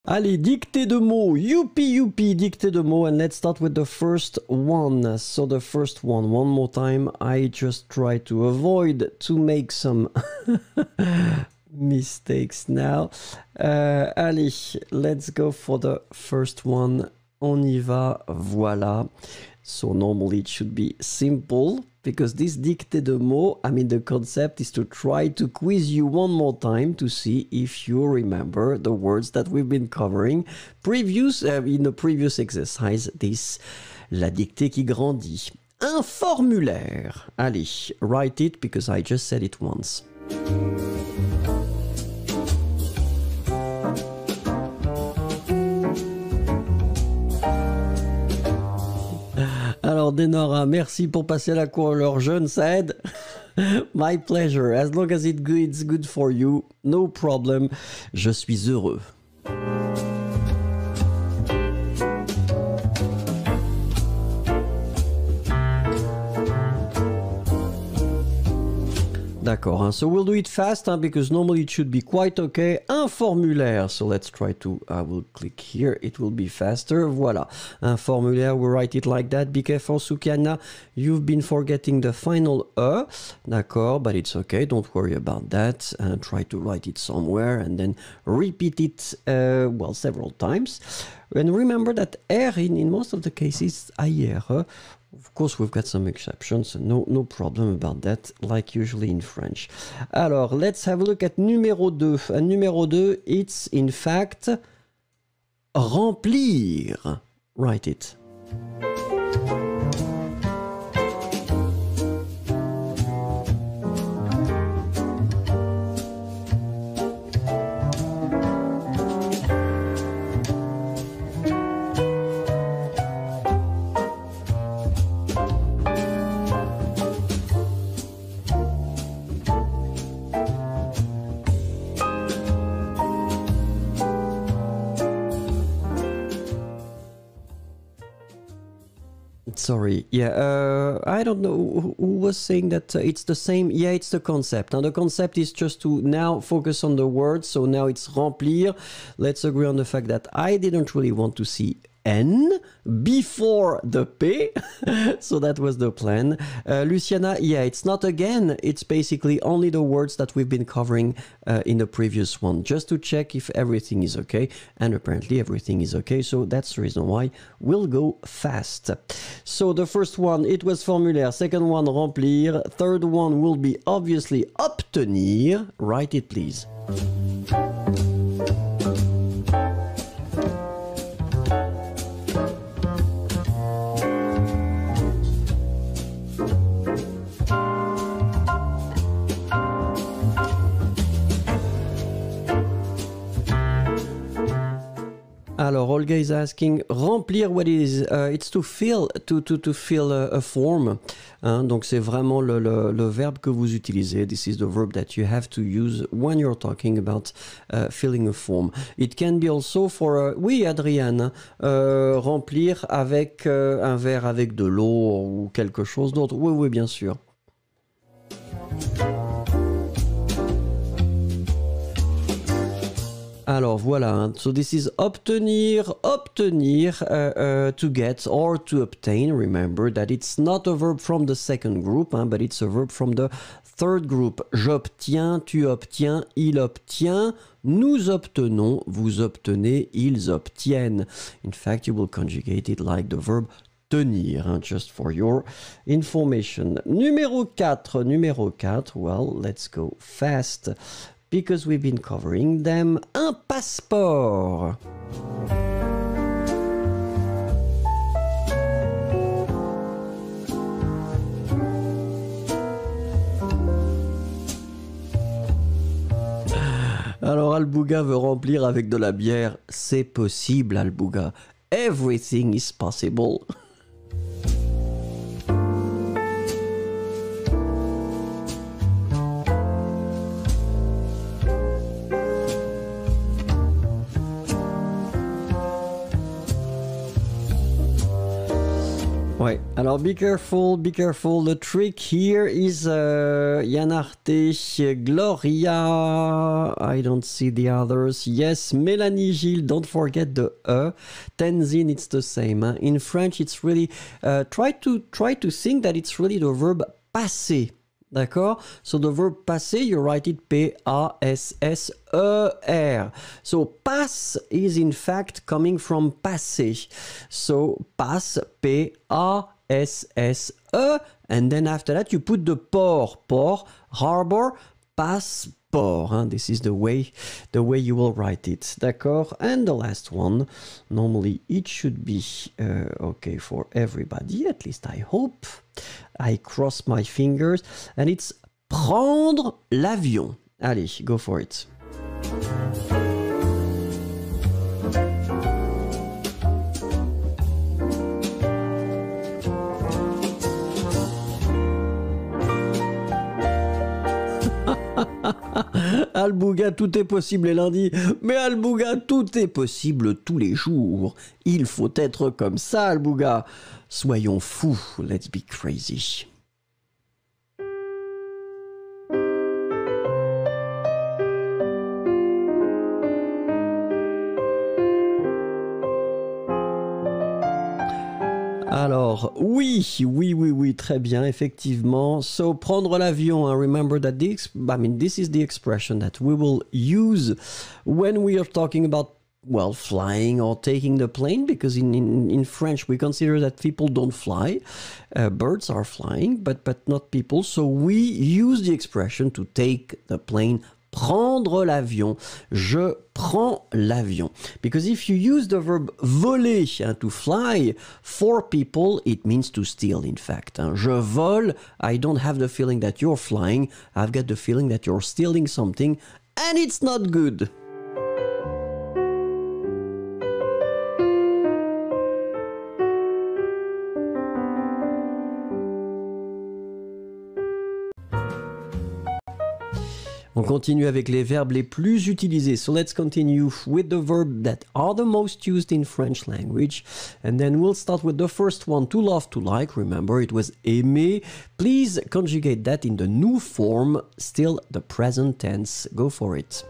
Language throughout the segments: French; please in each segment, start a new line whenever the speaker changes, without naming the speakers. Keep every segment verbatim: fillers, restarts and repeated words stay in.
Allez, dictée de mots. Youpi, youpi, dictée de mots. And let's start with the first one. So the first one, one more time. I just try to avoid to make some mistakes now. Uh, allez, let's go for the first one. On y va, voilà. So normally it should be simple because this dictée de mots, I mean the concept is to try to quiz you one more time to see if you remember the words that we've been covering previous, uh, in the previous exercise. This, la dictée qui grandit. Un formulaire. Allez, write it because I just said it once. Alors, Denora, merci pour passer à la couleur jaune, ça aide. My pleasure. As long as it good, it's good for you, no problem. Je suis heureux. D'accord, hein? So we'll do it fast hein, because normally it should be quite okay. Un formulaire, so let's try to, I will click here, it will be faster. Voilà, un formulaire, we write it like that. Be careful, Sukiana, you've been forgetting the final E. D'accord, but it's okay, don't worry about that. Uh, try to write it somewhere and then repeat it, uh, well, several times. And remember that R in, in most of the cases, A I R. Of course, we've got some exceptions, no, no problem about that, like usually in French. Alors, let's have a look at numéro deux. And numéro deux, it's in fact remplir. Write it. Sorry, yeah, uh, I don't know who, who was saying that uh, it's the same. Yeah, it's the concept. And the concept is just to now focus on the words. So now it's remplir. Let's agree on the fact that I didn't really want to see N before the P. So that was the plan. Uh, Luciana, yeah, it's not again. It's basically only the words that we've been covering uh, in the previous one, just to check if everything is okay. And apparently everything is okay. So that's the reason why we'll go fast. So the first one, it was formulaire. Second one, remplir. Third one will be obviously obtenir. Write it, please. Alors, Olga is asking, remplir, what is, uh, it's to fill, to, to, to fill a, a form. Hein, donc, c'est vraiment le, le, le verbe que vous utilisez. This is the verb that you have to use when you're talking about uh, filling a form. It can be also for, uh, oui, Adrienne, uh, remplir avec uh, un verre avec de l'eau ou quelque chose d'autre. Oui, oui, bien sûr. Alors voilà, hein. So this is obtenir, obtenir, uh, uh, to get or to obtain. Remember that it's not a verb from the second group, hein, but it's a verb from the third group. J'obtiens, tu obtiens, il obtient, nous obtenons, vous obtenez, ils obtiennent. In fact, you will conjugate it like the verb tenir, hein, just for your information. Numéro quatre, numéro quatre, well, let's go fast. Because we've been covering them. Un passeport. Alors Albouga veut remplir avec de la bière. C'est possible, Albouga. Everything is possible. Ouais, Alors, be careful, be careful. The trick here is uh, Yanarte, Gloria. I don't see the others. Yes, Mélanie Gilles. Don't forget the E. Tenzin, it's the same. Huh? In French, it's really uh, try to try to think that it's really the verb passer. D'accord? So the verb passer, you write it P A S S E R. So pass is in fact coming from passer. So pass, P A S S E, and then after that you put the port, port, harbor, passport. Huh? This is the way the way you will write it. D'accord? And the last one, normally it should be uh, okay for everybody, at least I hope. I cross my fingers, and it's prendre l'avion. Allez, go for it. Albouga, tout est possible les lundis, mais Albouga, tout est possible tous les jours. Il faut être comme ça, Albouga. Soyons fous, let's be crazy. Alors, oui, oui, oui, oui, très bien, effectivement. So, prendre l'avion, hein, remember that the, I mean, this is the expression that we will use when we are talking about, well, flying or taking the plane, because in, in, in French, we consider that people don't fly. Uh, birds are flying, but, but not people. So, we use the expression to take the plane. Prendre l'avion. Je prends l'avion. Because if you use the verb voler, hein, to fly, for people, it means to steal, in fact. Hein. Je vole, I don't have the feeling that you're flying. I've got the feeling that you're stealing something, and it's not good. On continue avec les verbes les plus utilisés. So let's continue with the verbs that are the most used in French language. And then we'll start with the first one, to love, to like. Remember, it was aimer. Please conjugate that in the new form, still the present tense. Go for it.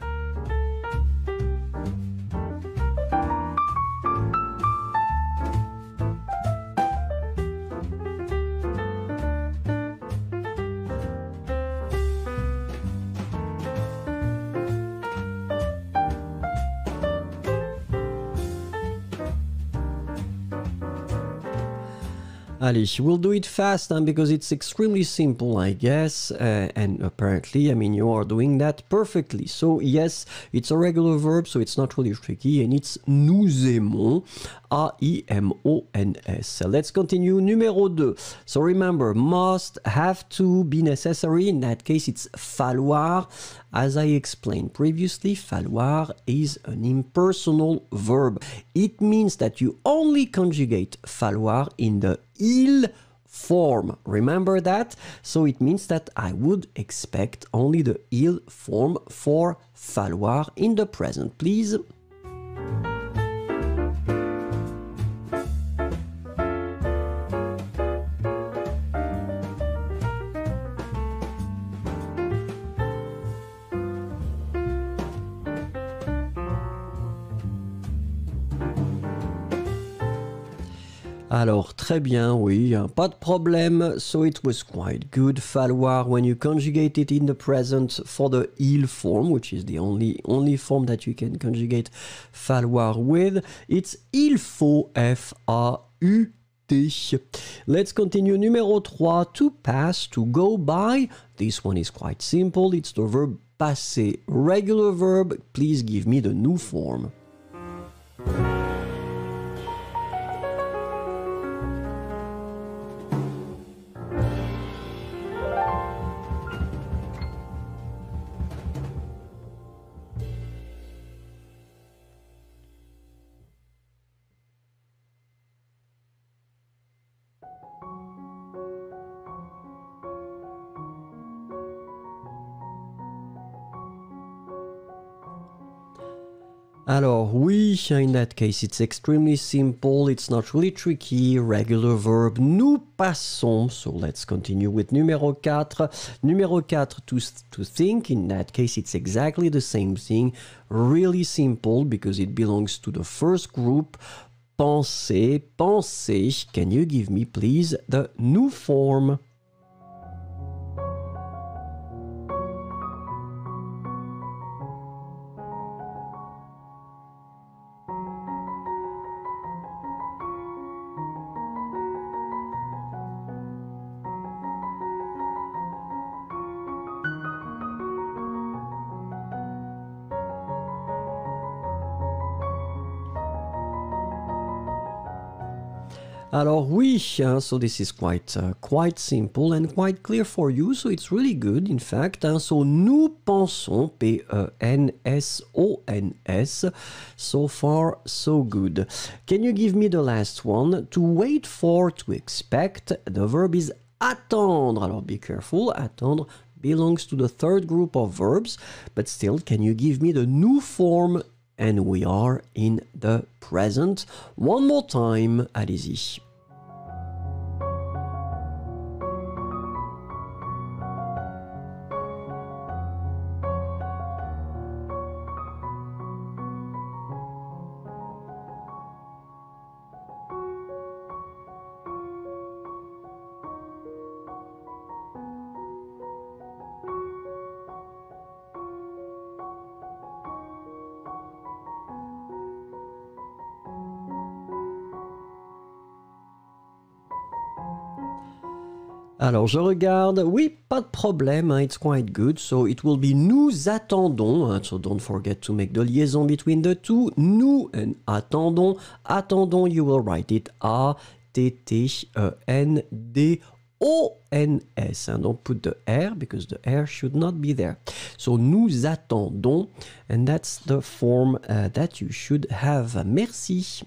Allez, we'll do it fast hein, because it's extremely simple, I guess. Uh, and apparently, I mean, you are doing that perfectly. So, yes, it's a regular verb, so it's not really tricky. And it's nous aimons, A I M O N S. Let's continue. Numéro deux. So, remember, must, have to, be necessary. In that case, it's falloir. As I explained previously, falloir is an impersonal verb. It means that you only conjugate falloir in the il form. Remember that? So it means that I would expect only the il form for falloir in the present, please. Alors, très bien, oui, pas de problème. So it was quite good. Falloir, when you conjugate it in the present for the il form, which is the only, only form that you can conjugate falloir with, it's il faut, F A U T. Let's continue. Numéro trois, to pass, to go by. This one is quite simple. It's the verb passer. Regular verb. Please give me the new form. Alors oui, in that case, it's extremely simple, it's not really tricky, regular verb, nous passons, so let's continue with numéro quatre. Numéro quatre, to, to think, in that case, it's exactly the same thing, really simple, because it belongs to the first group. Penser, penser, can you give me please the nous form? Alors oui, hein, so this is quite uh, quite simple and quite clear for you, so it's really good in fact. Hein, so nous pensons, P E N S O N S, so far so good. Can you give me the last one? To wait for, to expect, the verb is attendre. Alors be careful, attendre belongs to the third group of verbs, but still, can you give me the nous form? And we are in the present. One more time, allez-y. Alors, je regarde. Oui, pas de problème. Hein, it's quite good. So, it will be nous attendons. Hein, so, don't forget to make the liaison between the two. Nous and attendons. Attendons, you will write it A T T E N D O N S. Hein, don't put the R because the R should not be there. So, nous attendons. And that's the form uh, that you should have. Merci.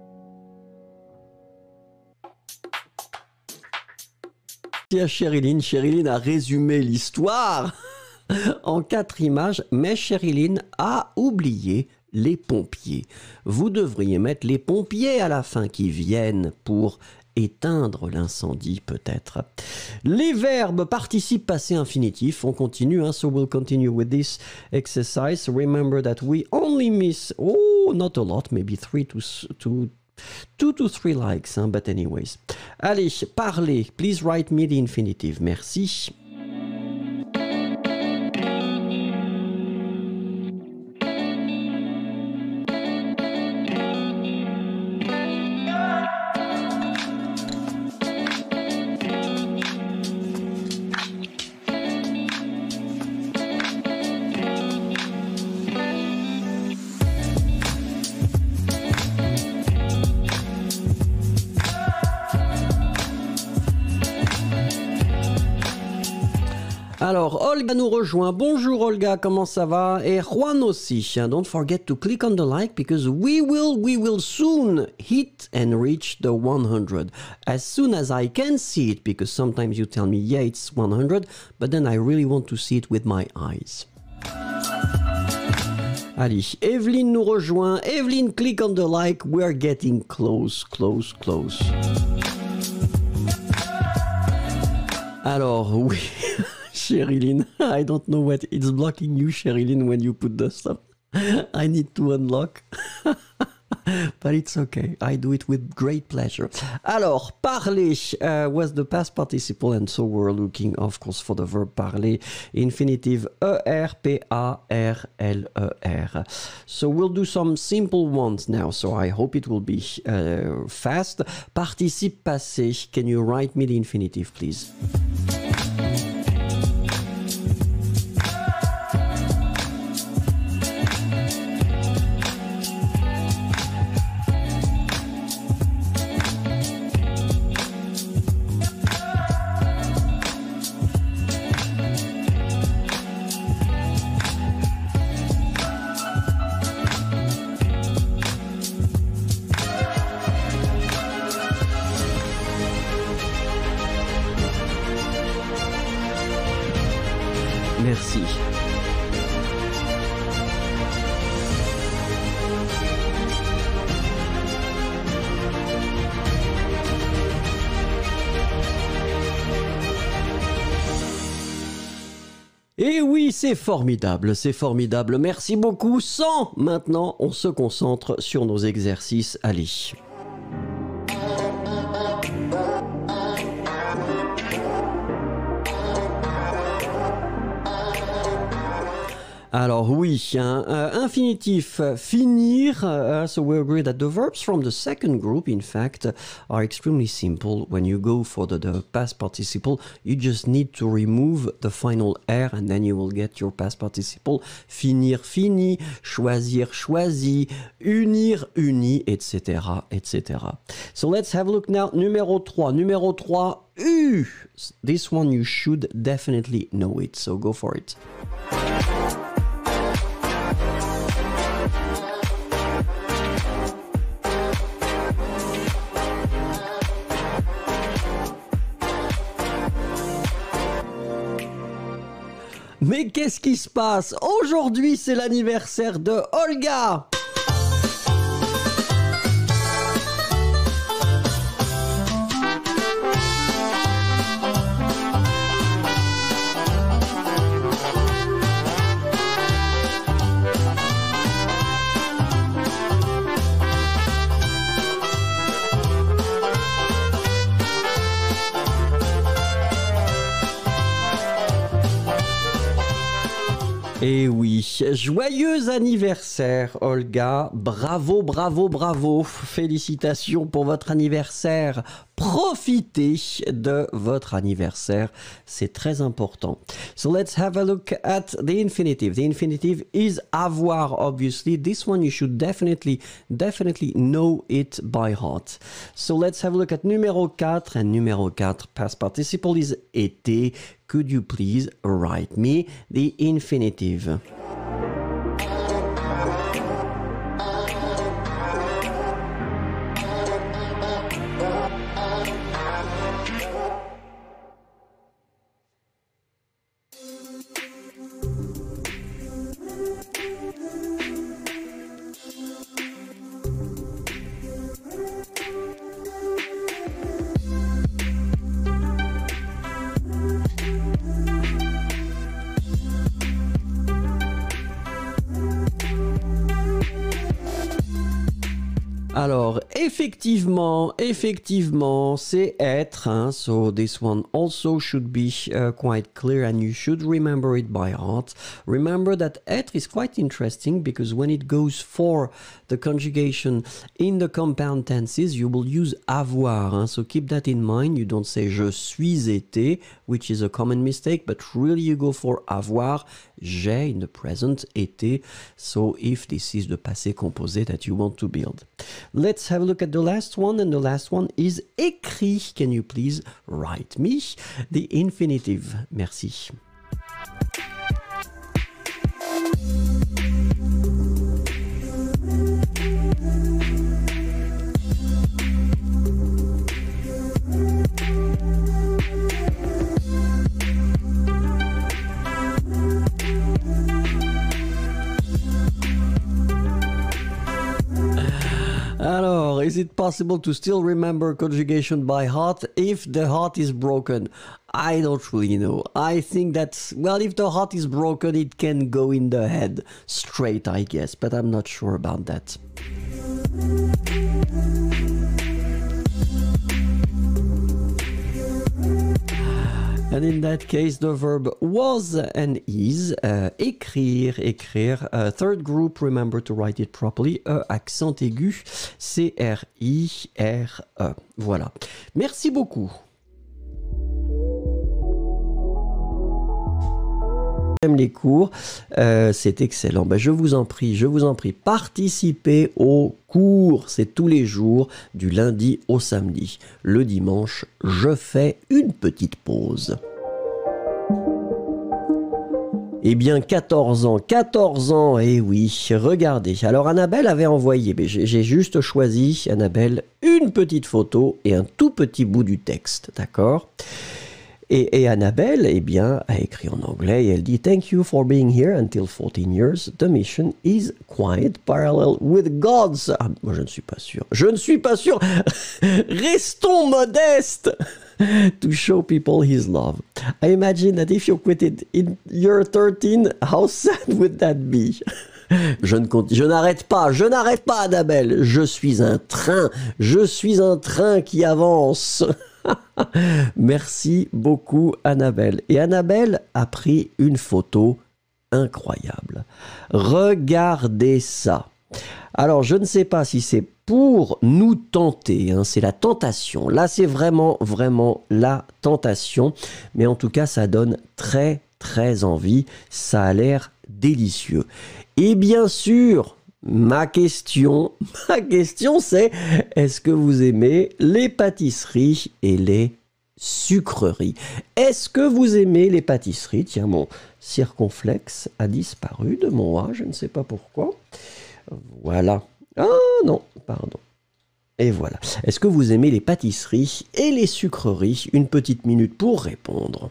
Merci à Chériline. Chériline a résumé l'histoire en quatre images, mais Chériline a oublié les pompiers. Vous devriez mettre les pompiers à la fin qui viennent pour éteindre l'incendie peut-être. Les verbes participes passé infinitif, on continue, hein, so we'll continue with this exercise. Remember that we only miss, oh, not a lot, maybe three to, to Two to three likes, hein, but anyways. Allez, parlez. Please write me the infinitive. Merci. Alors, Olga nous rejoint. Bonjour Olga, comment ça va? Et Juan aussi. Don't forget to click on the like because we will, we will soon hit and reach the one hundred. As soon as I can see it, because sometimes you tell me, yeah, it's one hundred, but then I really want to see it with my eyes. Allez, Evelyne nous rejoint. Evelyne, click on the like. We're getting close, close, close. Alors, oui. Chériline, I don't know what it's blocking you, Chériline, when you put the stuff. I need to unlock. But it's okay. I do it with great pleasure. Alors, parler uh, was the past participle, and so we're looking, of course, for the verb parler. Infinitive E R P A R L E R. So we'll do some simple ones now, so I hope it will be uh, fast. Participe passé. Can you write me the infinitive, please? Merci. Et oui, c'est formidable, c'est formidable. Merci beaucoup. Sans, maintenant, on se concentre sur nos exercices. Allez. Alors oui, hein, euh, infinitif, euh, finir. Uh, so we agree that the verbs from the second group, in fact, are extremely simple. When you go for the, the past participle, you just need to remove the final R and then you will get your past participle. Finir, fini, choisir, choisi, unir, uni, et cetera, et cetera. So let's have a look now. Numéro trois. Numéro trois, U. This one you should definitely know it, so go for it. Mais qu'est-ce qui se passe? Aujourd'hui, c'est l'anniversaire de Olga. Et oui, joyeux anniversaire Olga, bravo, bravo, bravo, félicitations pour votre anniversaire. Profitez de votre anniversaire, c'est très important. So let's have a look at the infinitive. The infinitive is avoir, obviously. This one you should definitely, definitely know it by heart. So let's have a look at numéro quatre. And numéro quatre, past participle is été. Could you please write me the infinitive? Alors, effectivement, effectivement, c'est être. Hein? So this one also should be uh, quite clear and you should remember it by heart. Remember that être is quite interesting because when it goes for the conjugation in the compound tenses, you will use avoir. Hein? So keep that in mind. You don't say je suis été, which is a common mistake, but really you go for avoir. J'ai in the present, été. So if this is the passé composé that you want to build. Let's have a look at the last one, and the last one is écrit. Can you please write me the infinitive? Merci. Alors, is it possible to still remember conjugation by heart if the heart is broken? I don't really know. I think that, well, if the heart is broken, it can go in the head straight, I guess, but I'm not sure about that. And in that case, the verb was and is, uh, écrire, écrire. Uh, third group, remember to write it properly. E, accent aigu, C R I R E. Voilà. Merci beaucoup. J'aime les cours, euh, c'est excellent. Ben, je vous en prie, je vous en prie, participez aux cours. C'est tous les jours, du lundi au samedi. Le dimanche, je fais une petite pause. Eh bien, quatorze ans, quatorze ans, eh oui, regardez. Alors, Annabelle avait envoyé, mais j'ai juste choisi, Annabelle, une petite photo et un tout petit bout du texte, d'accord ? Et, et Annabelle, eh bien, a écrit en anglais et elle dit « Thank you for being here until fourteen years. The mission is quite parallel with God's... » Ah, moi, je ne suis pas sûr. Je ne suis pas sûr. Restons modestes. to show people his love. I imagine that if you quit it in year thirteen, how sad would that be? Je ne compte, je n'arrête pas, je n'arrête pas, Annabelle. Je suis un train, je suis un train qui avance. Merci beaucoup, Annabelle. Et Annabelle a pris une photo incroyable. Regardez ça. Alors, je ne sais pas si c'est pour nous tenter, hein, c'est la tentation. Là, c'est vraiment, vraiment la tentation. Mais en tout cas, ça donne très, très envie. Ça a l'air délicieux. Et bien sûr, ma question, ma question c'est, est-ce que vous aimez les pâtisseries et les sucreries? Est-ce que vous aimez les pâtisseries? Tiens, mon circonflexe a disparu de mon A, je ne sais pas pourquoi. Voilà. Ah non, pardon. Et voilà. Est-ce que vous aimez les pâtisseries et les sucreries? Une petite minute pour répondre.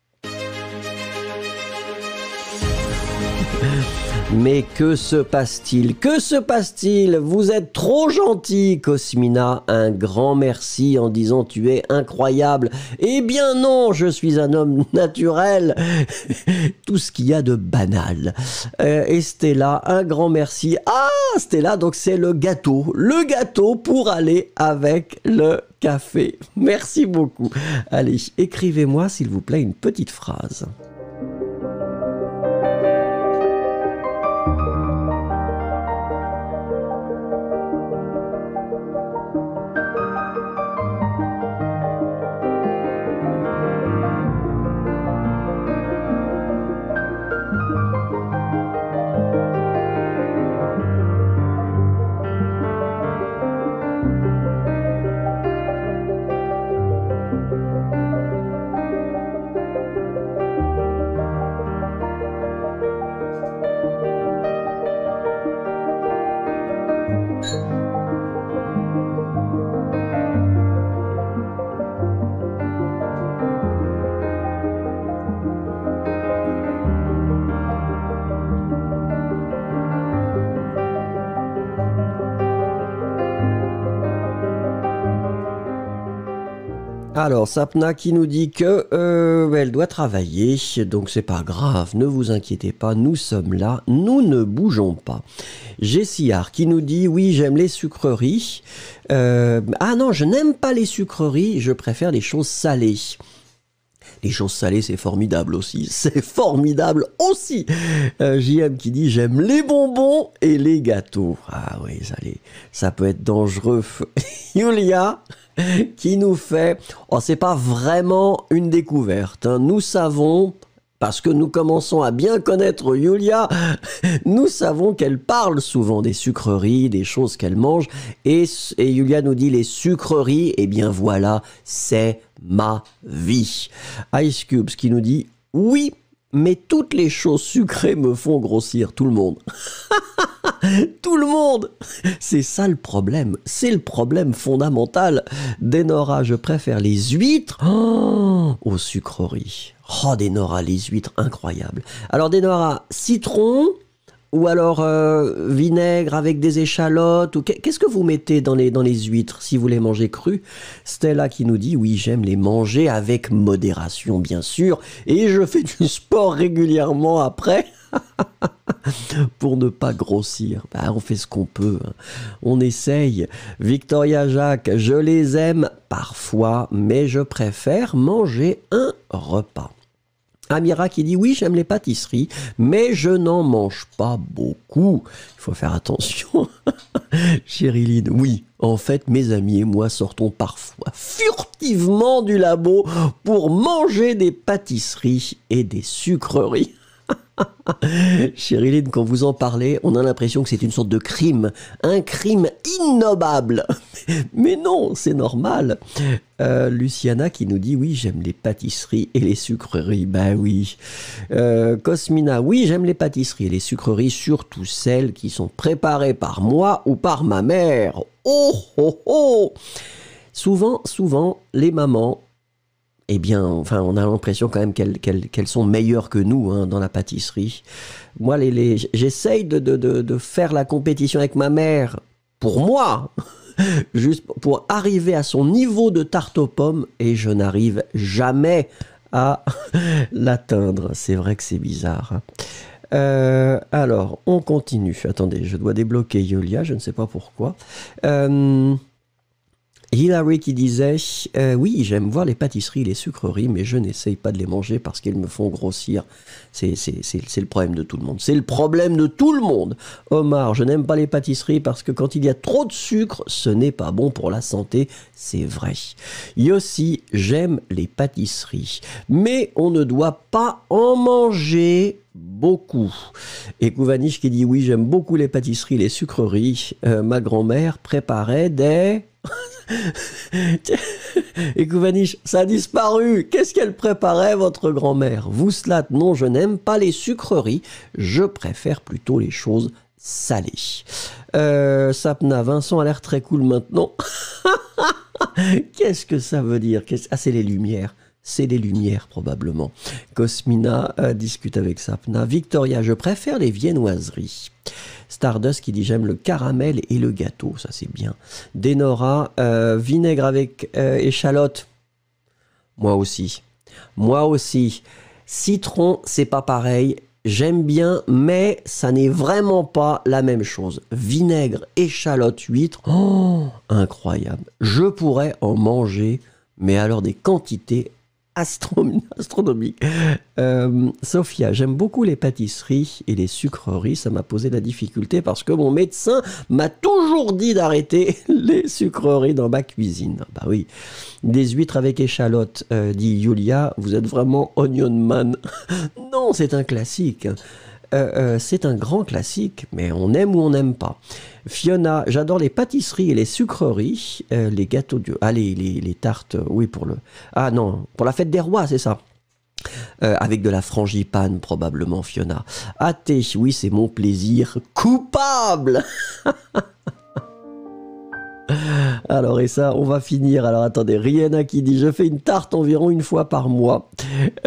Mais que se passe-t-il? Que se passe-t-il? Vous êtes trop gentil, Cosmina. Un grand merci en disant tu es incroyable. Eh bien non, je suis un homme naturel. Tout ce qu'il y a de banal. Euh, et Stella, un grand merci. Ah, Stella, donc c'est le gâteau. Le gâteau pour aller avec le café. Merci beaucoup. Allez, écrivez-moi s'il vous plaît une petite phrase. Alors, Sapna qui nous dit que euh, elle doit travailler, donc c'est pas grave, ne vous inquiétez pas, nous sommes là, nous ne bougeons pas. Jessiard qui nous dit, oui, j'aime les sucreries. Euh, ah non, je n'aime pas les sucreries, je préfère les choses salées. Les choses salées, c'est formidable aussi. C'est formidable aussi. Euh, J M qui dit, j'aime les bonbons et les gâteaux. Ah oui, ça, les, ça peut être dangereux. Julia qui nous fait... Oh, c'est pas vraiment une découverte, hein. Nous savons... Parce que nous commençons à bien connaître Julia, nous savons qu'elle parle souvent des sucreries, des choses qu'elle mange. Et, et Julia nous dit les sucreries, eh bien voilà, c'est ma vie. Ice Cubes qui nous dit oui, mais toutes les choses sucrées me font grossir, tout le monde. Tout le monde. C'est ça le problème. C'est le problème fondamental. Denora, je préfère les huîtres oh, aux sucreries. Oh, Denora, les huîtres, incroyables. Alors, Denora, citron ou alors euh, vinaigre avec des échalotes ou qu'est-ce que vous mettez dans les, dans les huîtres si vous les mangez crues? Stella qui nous dit, oui, j'aime les manger avec modération, bien sûr. Et je fais du sport régulièrement après. Pour ne pas grossir. Ben, on fait ce qu'on peut. Hein. On essaye. Victoria Jacques, je les aime parfois, mais je préfère manger un repas. Amira qui dit oui, j'aime les pâtisseries, mais je n'en mange pas beaucoup. Il faut faire attention. Chériline, oui, en fait, mes amis et moi sortons parfois furtivement du labo pour manger des pâtisseries et des sucreries. Chériline, quand vous en parlez, on a l'impression que c'est une sorte de crime, un crime ignobable. Mais non, c'est normal. Euh, Luciana qui nous dit, oui, j'aime les pâtisseries et les sucreries. Ben oui. Euh, Cosmina, oui, j'aime les pâtisseries et les sucreries, surtout celles qui sont préparées par moi ou par ma mère. Oh, oh, oh. Souvent, souvent, les mamans, eh bien, enfin, on a l'impression quand même qu'elles, qu'elles, qu'elles sont meilleures que nous hein, dans la pâtisserie. Moi, les, les, j'essaye de, de, de, de faire la compétition avec ma mère pour moi. juste pour arriver à son niveau de tarte aux pommes et je n'arrive jamais à l'atteindre. C'est vrai que c'est bizarre. Hein. Euh, alors, on continue. Attendez, je dois débloquer Yolia, je ne sais pas pourquoi. Euh, Hilary qui disait euh, oui, j'aime voir les pâtisseries, les sucreries, mais je n'essaye pas de les manger parce qu'elles me font grossir. C'est, c'est, c'est, c'est le problème de tout le monde. C'est le problème de tout le monde. Omar, je n'aime pas les pâtisseries parce que quand il y a trop de sucre, ce n'est pas bon pour la santé. C'est vrai. Yossi, j'aime les pâtisseries, mais on ne doit pas en manger beaucoup. Et Kouvanish qui dit oui, j'aime beaucoup les pâtisseries, les sucreries. Euh, ma grand-mère préparait des... Et Kouvanish, ça a disparu. Qu'est-ce qu'elle préparait, votre grand-mère? Vouslat, non, je n'aime pas les sucreries. Je préfère plutôt les choses salées. Euh, Sapna, Vincent a l'air très cool maintenant. Qu'est-ce que ça veut dire? Qu'est-ce... Ah, c'est les lumières. C'est les lumières, probablement. Cosmina euh, discute avec Sapna. Victoria, je préfère les viennoiseries. Stardust qui dit j'aime le caramel et le gâteau, ça c'est bien. Denora, euh, vinaigre avec euh, échalote. Moi aussi. Moi aussi. Citron, c'est pas pareil. J'aime bien, mais ça n'est vraiment pas la même chose. Vinaigre, échalote, huître, oh, incroyable. Je pourrais en manger, mais alors des quantités Astrom... astronomique. Euh, Sophia, j'aime beaucoup les pâtisseries et les sucreries. Ça m'a posé la difficulté parce que mon médecin m'a toujours dit d'arrêter les sucreries dans ma cuisine. Bah oui. Des huîtres avec échalote, euh, dit Yulia. Vous êtes vraiment Onion Man. Non, c'est un classique. Euh, euh, c'est un grand classique, mais on aime ou on n'aime pas. Fiona, j'adore les pâtisseries et les sucreries, euh, les gâteaux de... Ah, les, les, les tartes, oui, pour le... Ah non, pour la fête des rois, c'est ça. Euh, avec de la frangipane, probablement, Fiona. Athée, oui, c'est mon plaisir coupable. Alors, et ça, on va finir. Alors, attendez, Rihanna qui dit « Je fais une tarte environ une fois par mois. Euh, »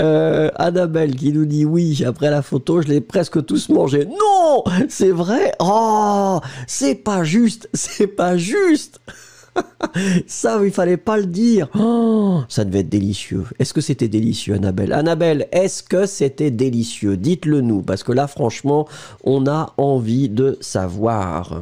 Annabelle qui nous dit « Oui, après la photo, je l'ai presque tous mangé. » Non, c'est vrai. Oh, c'est pas juste. C'est pas juste. Ça, il fallait pas le dire. Oh, ça devait être délicieux. Est-ce que c'était délicieux, Annabelle? Annabelle, est-ce que c'était délicieux? Dites-le nous, parce que là, franchement, on a envie de savoir.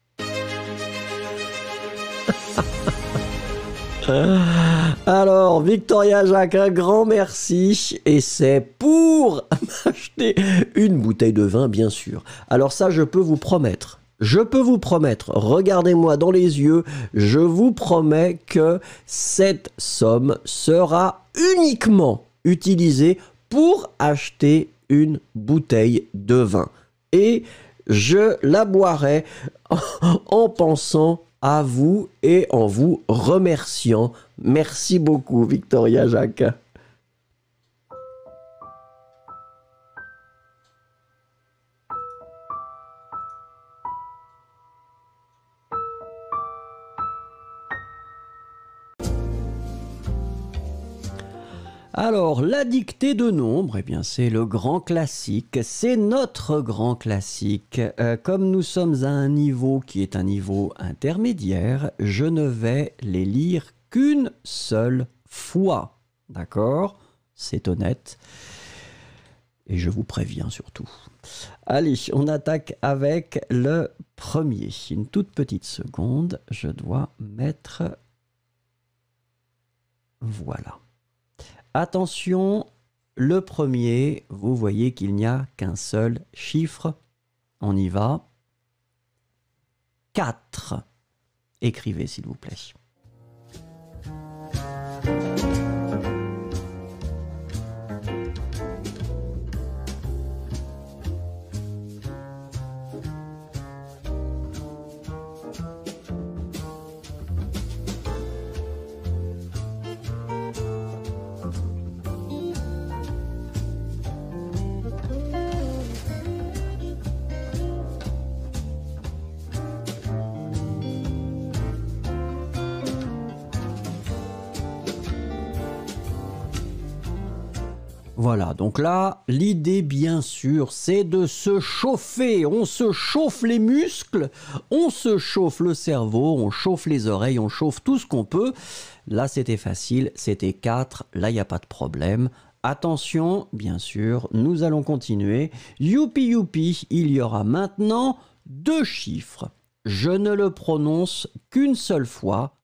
Alors, Victoria Jacques, un grand merci. Et c'est pour m'acheter une bouteille de vin, bien sûr. Alors ça, je peux vous promettre. Je peux vous promettre, regardez-moi dans les yeux, je vous promets que cette somme sera uniquement utilisée pour acheter une bouteille de vin. Et je la boirai en pensant à vous et en vous remerciant. Merci beaucoup, Victoria Jacques. Alors, la dictée de nombres, eh bien, c'est le grand classique, c'est notre grand classique. Euh, comme nous sommes à un niveau qui est un niveau intermédiaire, je ne vais les lire qu'une seule fois. D'accord? C'est honnête. Et je vous préviens surtout. Allez, on attaque avec le premier. Une toute petite seconde, je dois mettre... Voilà. Attention, le premier, vous voyez qu'il n'y a qu'un seul chiffre. On y va. quatre. Écrivez, s'il vous plaît. Voilà, donc là, l'idée, bien sûr, c'est de se chauffer. On se chauffe les muscles, on se chauffe le cerveau, on chauffe les oreilles, on chauffe tout ce qu'on peut. Là, c'était facile, c'était quatre, là, il n'y a pas de problème. Attention, bien sûr, nous allons continuer. Youpi youpi, il y aura maintenant deux chiffres. Je ne le prononce qu'une seule fois.